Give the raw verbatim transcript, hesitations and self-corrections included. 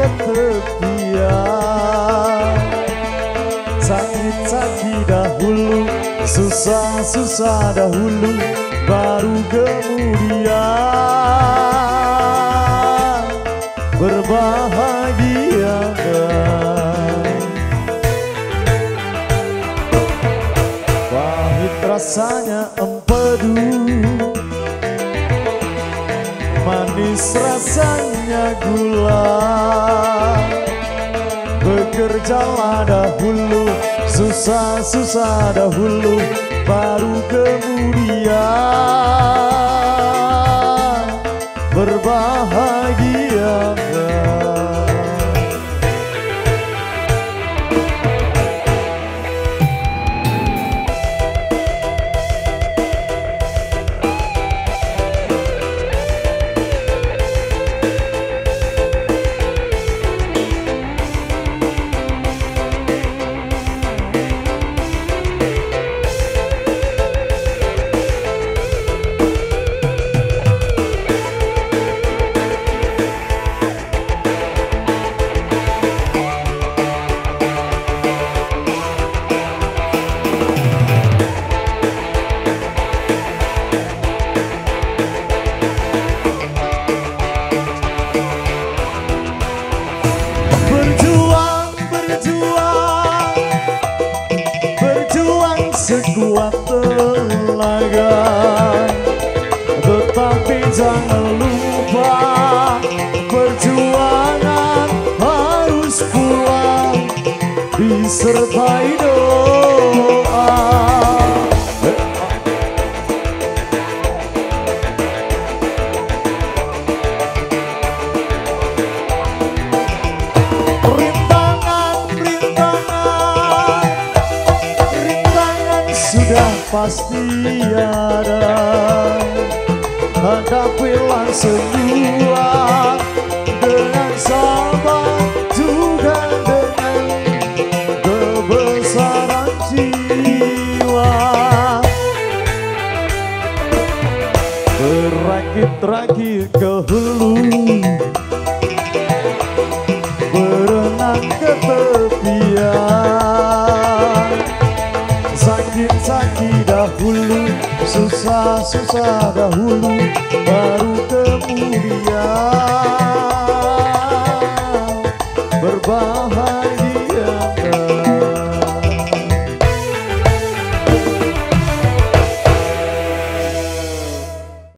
tepian. Sakit-sakit dahulu, susah-susah dahulu, baru kemudian berbahagia. Pahit rasanya empedu, manis rasanya gula. Bekerjalah dahulu, susah-susah dahulu, baru kemudian berbahagia. Sekuat tenaga, tetapi jangan lupa perjuangan harus pulang disertai doa. Sudah pasti ada, hadapilah semua dengan sabar juga dengan kebesaran jiwa. Berakit-rakit ke hulu, berenang ke tepian. Sakit-sakit dahulu, susah-susah dahulu,